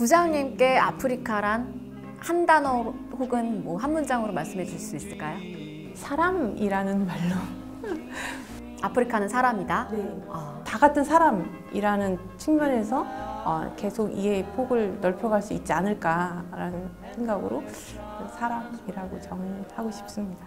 부장님께 아프리카란 한 단어 혹은 뭐 한 문장으로 말씀해 주실 수 있을까요? 사람이라는 말로. 아프리카는 사람이다? 네. 다 같은 사람이라는 측면에서 계속 이해의 폭을 넓혀갈 수 있지 않을까라는 생각으로 사람이라고 정의하고 싶습니다.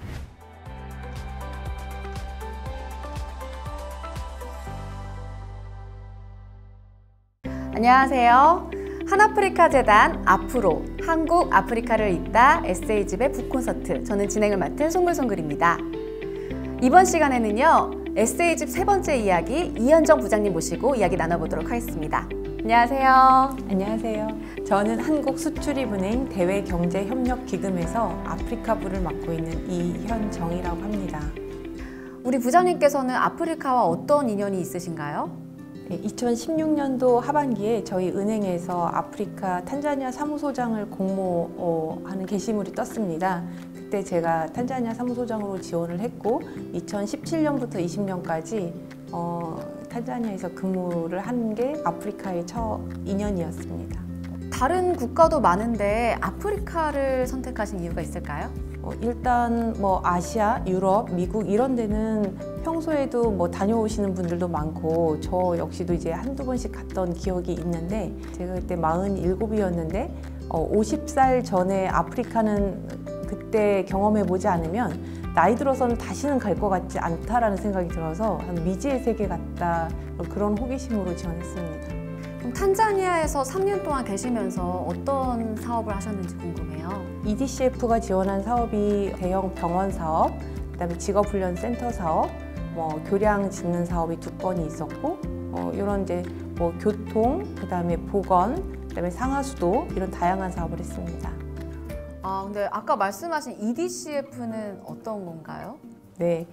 안녕하세요. 한아프리카 재단 앞으로 한국 아프리카를 잇다 에세이집의 북콘서트, 저는 진행을 맡은 송글송글입니다. 이번 시간에는요, 에세이집 세 번째 이야기 이현정 부장님 모시고 이야기 나눠보도록 하겠습니다. 안녕하세요. 안녕하세요. 저는 한국수출입은행 대외경제협력기금에서 아프리카부를 맡고 있는 이현정이라고 합니다. 우리 부장님께서는 아프리카와 어떤 인연이 있으신가요? 2016년도 하반기에 저희 은행에서 아프리카 탄자니아 사무소장을 공모하는 게시물이 떴습니다. 그때 제가 탄자니아 사무소장으로 지원을 했고 2017년부터 20년까지 탄자니아에서 근무를 한 게 아프리카의 첫 인연이었습니다. 다른 국가도 많은데 아프리카를 선택하신 이유가 있을까요? 일단 아시아, 유럽, 미국 이런 데는 평소에도 다녀오시는 분들도 많고 저 역시도 이제 한두 번씩 갔던 기억이 있는데, 제가 그때 47이었는데 50살 전에 아프리카는 그때 경험해 보지 않으면 나이 들어서는 다시는 갈 것 같지 않다라는 생각이 들어서 한 미지의 세계 같다, 그런 호기심으로 지원했습니다. 그럼 탄자니아에서 3년 동안 계시면서 어떤 사업을 하셨는지 궁금해요. EDCF가 지원한 사업이 대형 병원 사업, 그다음에 직업훈련 센터 사업, 교량 짓는 사업이 2건이 있었고, 이런 이제 교통, 그다음에 보건, 그다음에 상하수도 이런 다양한 사업을 했습니다. 근데 아까 말씀하신 EDCF는 어떤 건가요? 네,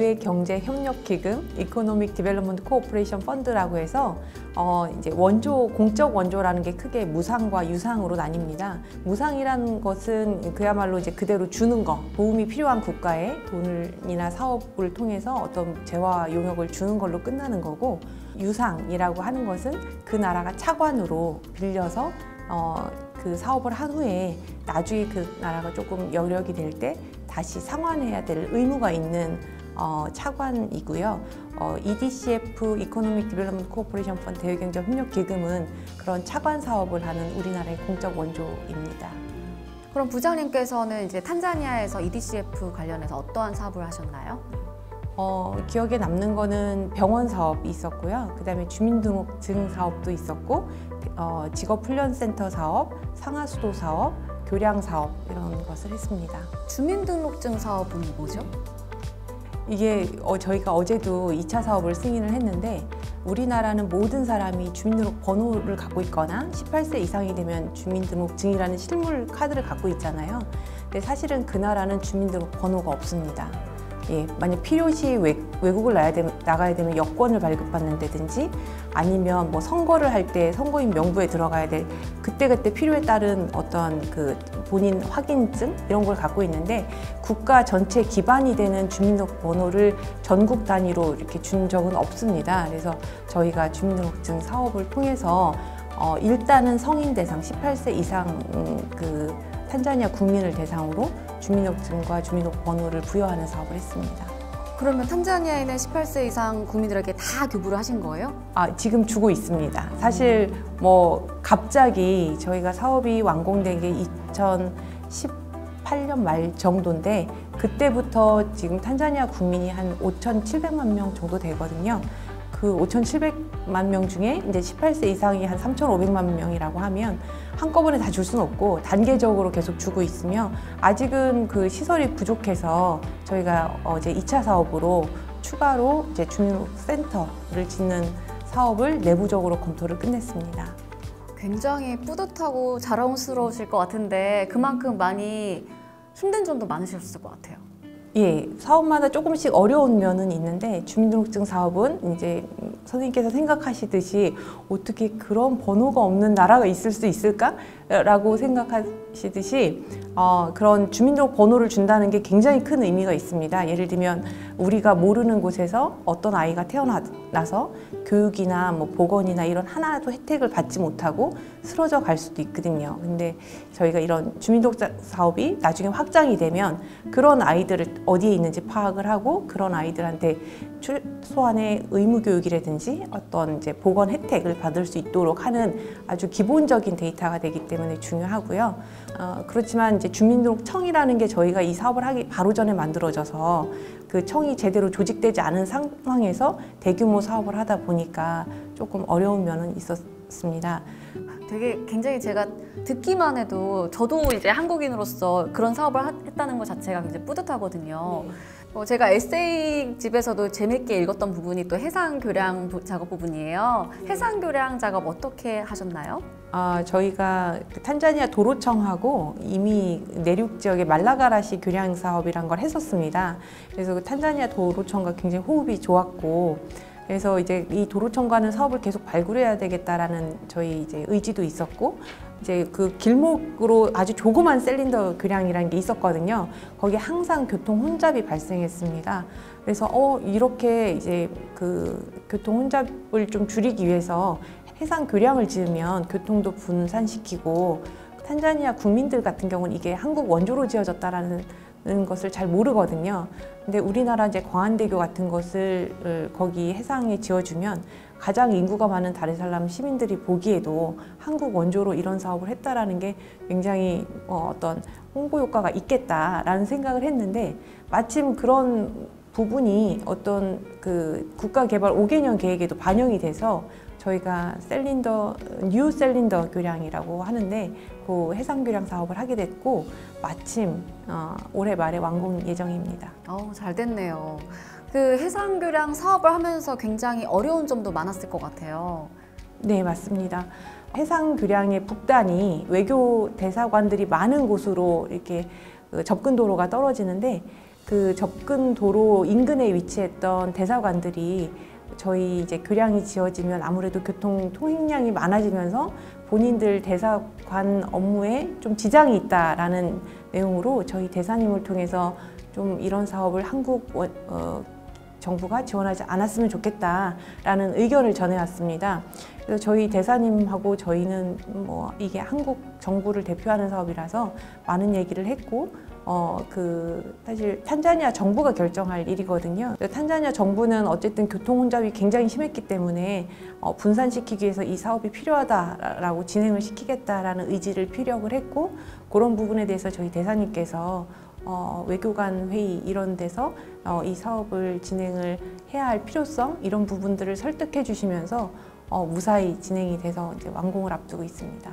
대외경제협력기금 (Economic Development Cooperation Fund라고 해서 이제 공적 원조라는 게 크게 무상과 유상으로 나뉩니다. 무상이라는 것은 그야말로 이제 그대로 주는 거, 도움이 필요한 국가에 돈이나 사업을 통해서 어떤 재화 용역을 주는 걸로 끝나는 거고, 유상이라고 하는 것은 그 나라가 차관으로 빌려서 그 사업을 한 후에 나중에 그 나라가 조금 여력이 될 때 다시 상환해야 될 의무가 있는 차관이고요. EDCF (Economic Development Cooperation Fund) 대외경제협력기금은 그런 차관 사업을 하는 우리나라의 공적 원조입니다. 그럼 부장님께서는 이제 탄자니아에서 EDCF 관련해서 어떠한 사업을 하셨나요? 기억에 남는 거는 병원 사업이 있었고요. 그다음에 주민등록증 사업도 있었고, 직업훈련센터 사업, 상하수도 사업, 교량 사업 이런 것을 했습니다. 주민등록증 사업은 뭐죠? 이게 저희가 어제도 2차 사업을 승인을 했는데, 우리나라는 모든 사람이 주민등록 번호를 갖고 있거나 18세 이상이 되면 주민등록증이라는 실물 카드를 갖고 있잖아요. 근데 사실은 그 나라는 주민등록 번호가 없습니다. 만약 필요시 외국을 나가야 되면 여권을 발급받는다든지, 아니면 선거를 할 때 선거인 명부에 들어가야 될 그때그때 필요에 따른 어떤 그 본인 확인증 이런 걸 갖고 있는데, 국가 전체 기반이 되는 주민등록 번호를 전국 단위로 이렇게 준 적은 없습니다. 그래서 저희가 주민등록증 사업을 통해서 일단은 성인 대상 18세 이상 그 탄자니아 국민을 대상으로 주민등록증과 주민등록 번호를 부여하는 사업을 했습니다. 그러면 탄자니아에 있는 18세 이상 국민들에게 다 교부를 하신 거예요? 지금 주고 있습니다. 사실 갑자기 저희가 사업이 완공된 게 2018년 말 정도인데, 그때부터 지금 탄자니아 국민이 한 5,700만 명 정도 되거든요. 그 5,700만 명 중에 이제 18세 이상이 한 3,500만 명이라고 하면 한꺼번에 다 줄 수는 없고 단계적으로 계속 주고 있으며, 아직은 그 시설이 부족해서 저희가 어제 2차 사업으로 추가로 이제 주민센터를 짓는 사업을 내부적으로 검토를 끝냈습니다. 굉장히 뿌듯하고 자랑스러우실 것 같은데 그만큼 많이 힘든 점도 많으셨을 것 같아요. 사업마다 조금씩 어려운 면은 있는데, 주민등록증 사업은 이제 선생님께서 생각하시듯이 어떻게 그런 번호가 없는 나라가 있을 수 있을까? 라고 생각하시듯이 그런 주민등록 번호를 준다는 게 굉장히 큰 의미가 있습니다. 예를 들면 우리가 모르는 곳에서 어떤 아이가 태어나서 교육이나 뭐 보건이나 이런 하나도 혜택을 받지 못하고 쓰러져 갈 수도 있거든요. 근데 저희가 이런 주민등록 사업이 나중에 확장이 되면 그런 아이들을 어디에 있는지 파악을 하고 그런 아이들한테 최소한의 의무 교육이라든지 어떤 이제 보건 혜택을 받을 수 있도록 하는 아주 기본적인 데이터가 되기 때문에 중요하고요. 그렇지만 이제 주민등록청이라는 게 저희가 이 사업을 하기 바로 전에 만들어져서 그 청이 제대로 조직되지 않은 상황에서 대규모 사업을 하다 보니까 조금 어려운 면은 있었습니다. 되게 굉장히 제가 듣기만 해도 저도 이제 한국인으로서 그런 사업을 했다는 것 자체가 굉장히 뿌듯하거든요. 제가 에세이집에서도 재밌게 읽었던 부분이 또 해상교량 작업 부분이에요. 해상교량 작업 어떻게 하셨나요? 저희가 탄자니아 도로청하고 이미 내륙 지역의 말라가라시 교량 사업이란 걸 했었습니다. 그래서 그 탄자니아 도로청과 굉장히 호흡이 좋았고, 그래서 이제 이 도로청과는 사업을 계속 발굴해야 되겠다라는 저희 이제 의지도 있었고, 이제 그 길목으로 아주 조그만 셀린더 교량이라는 게 있었거든요. 거기에 항상 교통 혼잡이 발생했습니다. 그래서 이렇게 이제 그 교통 혼잡을 좀 줄이기 위해서 해상 교량을 지으면 교통도 분산시키고, 탄자니아 국민들 같은 경우는 이게 한국 원조로 지어졌다라는 것을 잘 모르거든요. 근데 우리나라 이제 광안대교 같은 것을 거기 해상에 지어주면 가장 인구가 많은 다르살람 시민들이 보기에도 한국 원조로 이런 사업을 했다라는 게 굉장히 어떤 홍보 효과가 있겠다라는 생각을 했는데, 마침 그런 부분이 어떤 그 국가개발 5개년 계획에도 반영이 돼서 저희가 뉴 셀린더 교량이라고 하는데 그 해상교량 사업을 하게 됐고, 마침 올해 말에 완공 예정입니다. 잘 됐네요. 그 해상교량 사업을 하면서 굉장히 어려운 점도 많았을 것 같아요. 네, 맞습니다. 해상교량의 북단이 외교 대사관들이 많은 곳으로 이렇게 접근 도로가 떨어지는데, 그 접근 도로 인근에 위치했던 대사관들이 저희 이제 교량이 지어지면 아무래도 교통 통행량이 많아지면서 본인들 대사관 업무에 좀 지장이 있다라는 내용으로 저희 대사님을 통해서 좀 이런 사업을 한국 정부가 지원하지 않았으면 좋겠다라는 의견을 전해왔습니다. 그래서 저희 대사님하고 저희는 뭐 이게 한국 정부를 대표하는 사업이라서 많은 얘기를 했고, 사실 탄자니아 정부가 결정할 일이거든요. 탄자니아 정부는 어쨌든 교통 혼잡이 굉장히 심했기 때문에 분산시키기 위해서 이 사업이 필요하다라고 진행을 시키겠다라는 의지를 피력을 했고, 그런 부분에 대해서 저희 대사님께서 외교관 회의 이런 데서 이 사업을 진행을 해야 할 필요성 이런 부분들을 설득해 주시면서 무사히 진행이 돼서 이제 완공을 앞두고 있습니다.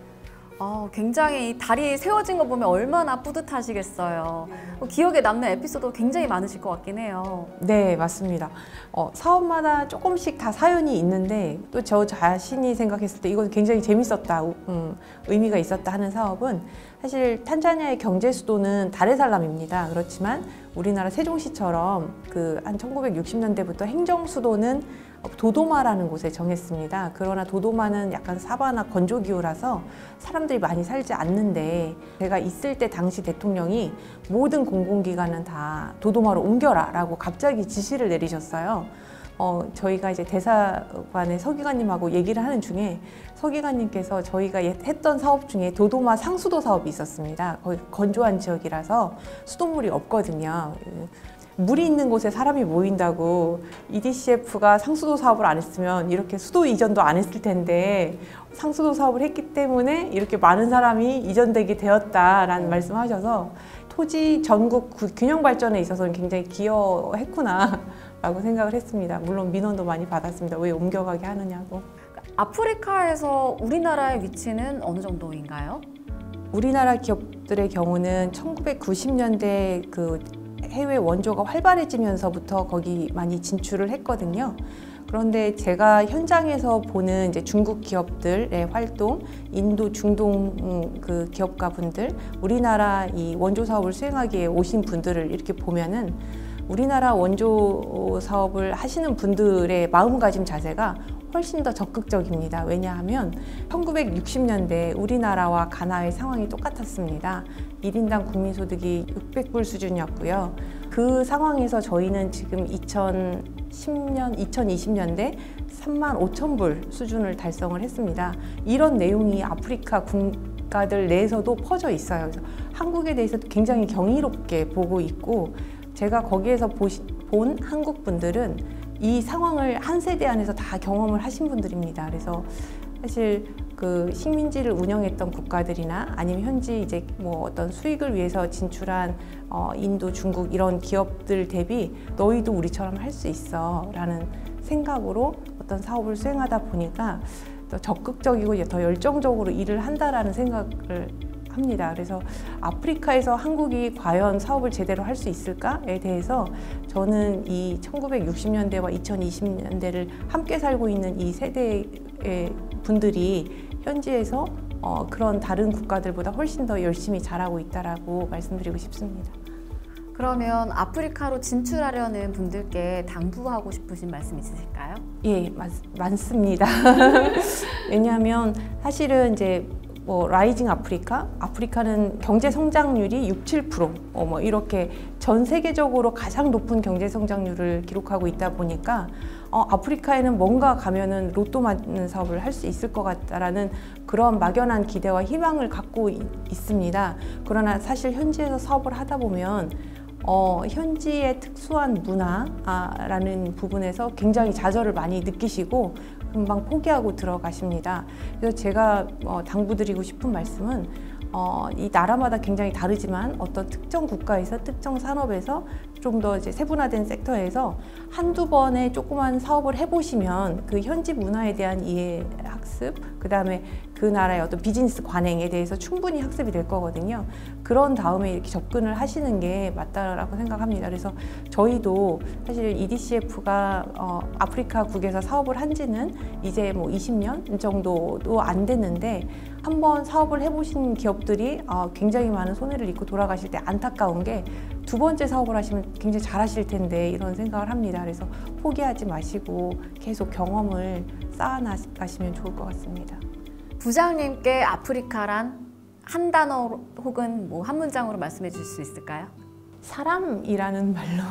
굉장히 다리 세워진 거 보면 얼마나 뿌듯하시겠어요. 기억에 남는 에피소드 굉장히 많으실 것 같긴 해요. 네, 맞습니다. 사업마다 조금씩 다 사연이 있는데, 또 저 자신이 생각했을 때 이건 굉장히 재밌었다, 의미가 있었다 하는 사업은, 사실 탄자니아의 경제 수도는 다레살람입니다. 그렇지만 우리나라 세종시처럼 한 1960년대부터 행정 수도는 도도마라는 곳에 정했습니다. 그러나 도도마는 약간 사바나 건조기후라서 사람들이 많이 살지 않는데, 제가 있을 때 당시 대통령이 모든 공공기관은 다 도도마로 옮겨라 라고 갑자기 지시를 내리셨어요. 저희가 이제 대사관의 서기관님하고 얘기를 하는 중에 서기관님께서 저희가 했던 사업 중에 도도마 상수도 사업이 있었습니다. 거기 건조한 지역이라서 수돗물이 없거든요. 물이 있는 곳에 사람이 모인다고 EDCF가 상수도 사업을 안 했으면 이렇게 수도 이전도 안 했을 텐데, 상수도 사업을 했기 때문에 이렇게 많은 사람이 이전되게 되었다라는 말씀하셔서 토지 전국 균형 발전에 있어서는 굉장히 기여했구나 라고 생각을 했습니다. 물론 민원도 많이 받았습니다. 왜 옮겨가게 하느냐고. 아프리카에서 우리나라의 위치는 어느 정도인가요? 우리나라 기업들의 경우는 1990년대 해외 원조가 활발해지면서부터 거기 많이 진출을 했거든요. 그런데 제가 현장에서 보는 이제 중국 기업들의 활동, 인도, 중동 기업가분들, 우리나라 이 원조 사업을 수행하기에 오신 분들을 이렇게 보면은 우리나라 원조 사업을 하시는 분들의 마음가짐 자세가 훨씬 더 적극적입니다. 왜냐하면 1960년대 우리나라와 가나의 상황이 똑같았습니다. 1인당 국민소득이 600불 수준이었고요. 그 상황에서 저희는 지금 2020년대 35,000불 수준을 달성을 했습니다. 이런 내용이 아프리카 국가들 내에서도 퍼져 있어요. 그래서 한국에 대해서 굉장히 경이롭게 보고 있고, 제가 거기에서 본 한국 분들은 이 상황을 한 세대 안에서 다 경험을 하신 분들입니다. 그래서 사실 그 식민지를 운영했던 국가들이나 아니면 현지 이제 뭐 어떤 수익을 위해서 진출한 인도, 중국 이런 기업들 대비 너희도 우리처럼 할 수 있어 라는 생각으로 어떤 사업을 수행하다 보니까 더 적극적이고 더 열정적으로 일을 한다라는 생각을 합니다. 그래서 아프리카에서 한국이 과연 사업을 제대로 할 수 있을까에 대해서 저는 이 1960년대와 2020년대를 함께 살고 있는 이 세대의 분들이 현지에서 그런 다른 국가들보다 훨씬 더 열심히 잘하고 있다라고 말씀드리고 싶습니다. 그러면 아프리카로 진출하려는 분들께 당부하고 싶으신 말씀 있으실까요? 예, 많습니다. 왜냐하면 사실은 이제 뭐 라이징 아프리카는 경제 성장률이 6~7% 뭐 이렇게 전 세계적으로 가장 높은 경제 성장률을 기록하고 있다 보니까 아프리카에는 뭔가 가면은 로또 맞는 사업을 할 수 있을 것 같다라는 그런 막연한 기대와 희망을 갖고 있습니다. 그러나 사실 현지에서 사업을 하다 보면 현지의 특수한 문화라는 부분에서 굉장히 좌절을 많이 느끼시고 금방 포기하고 들어가십니다. 그래서 제가 당부드리고 싶은 말씀은 이 나라마다 굉장히 다르지만 어떤 특정 국가에서 특정 산업에서 좀 더 이제 세분화된 섹터에서 한두 번의 조그만 사업을 해보시면 그 현지 문화에 대한 이해, 학습, 그 다음에 그 나라의 어떤 비즈니스 관행에 대해서 충분히 학습이 될 거거든요. 그런 다음에 이렇게 접근을 하시는 게 맞다라고 생각합니다. 그래서 저희도 사실 EDCF가 아프리카국에서 사업을 한 지는 이제 뭐 20년 정도도 안 됐는데, 한번 사업을 해보신 기업들이 굉장히 많은 손해를 입고 돌아가실 때 안타까운 게 두 번째 사업을 하시면 굉장히 잘하실 텐데 이런 생각을 합니다. 그래서 포기하지 마시고 계속 경험을 쌓아나가시면 좋을 것 같습니다. 부장님께 아프리카란 한 단어 혹은 뭐 한 문장으로 말씀해 주실 수 있을까요? 사람이라는 말로.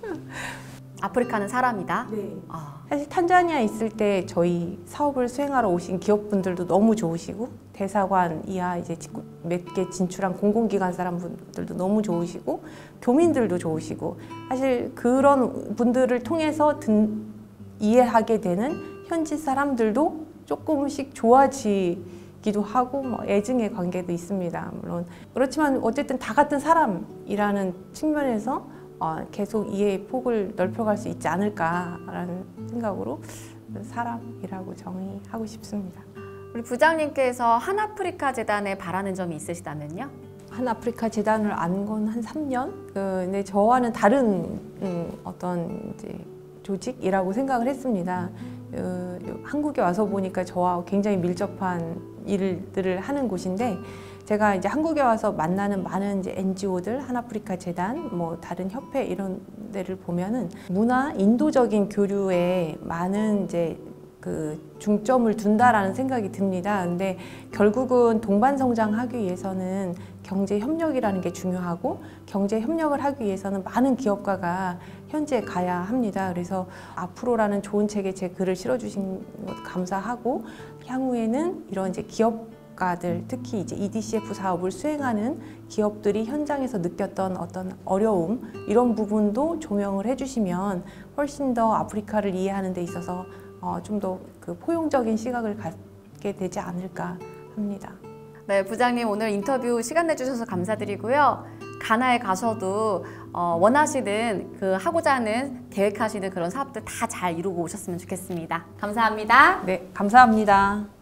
아프리카는 사람이다? 네. 사실 탄자니아 있을 때 저희 사업을 수행하러 오신 기업분들도 너무 좋으시고, 대사관 이하 이제 몇 개 진출한 공공기관 사람분들도 너무 좋으시고, 교민들도 좋으시고, 사실 그런 분들을 통해서 이해하게 되는 현지 사람들도 조금씩 좋아지기도 하고 뭐 애증의 관계도 있습니다. 물론 그렇지만 어쨌든 다 같은 사람이라는 측면에서 계속 이해의 폭을 넓혀갈 수 있지 않을까라는 생각으로 사람이라고 정의하고 싶습니다. 우리 부장님께서 한아프리카 재단에 바라는 점이 있으시다면요? 한아프리카 재단을 안 건 한 3년? 근데 저와는 다른 어떤 이제 조직이라고 생각을 했습니다. 한국에 와서 보니까 저와 굉장히 밀접한 일들을 하는 곳인데, 제가 이제 한국에 와서 만나는 많은 이제 NGO들, 한아프리카 재단, 뭐 다른 협회 이런 데를 보면은 문화, 인도적인 교류에 많은 이제 그 중점을 둔다라는 생각이 듭니다. 근데 결국은 동반 성장하기 위해서는 경제 협력이라는 게 중요하고, 경제 협력을 하기 위해서는 많은 기업가가 현지에 가야 합니다. 그래서 앞으로라는 좋은 책에 제 글을 실어주신 것 감사하고, 향후에는 이런 이제 기업가들, 특히 이제 EDCF 사업을 수행하는 기업들이 현장에서 느꼈던 어떤 어려움, 이런 부분도 조명을 해주시면 훨씬 더 아프리카를 이해하는 데 있어서 좀 더 그 포용적인 시각을 갖게 되지 않을까 합니다. 네, 부장님 오늘 인터뷰 시간 내주셔서 감사드리고요. 가나에 가셔도 원하시는 그 하고자 하는 계획하시는 그런 사업들 다 잘 이루고 오셨으면 좋겠습니다. 감사합니다. 네, 감사합니다.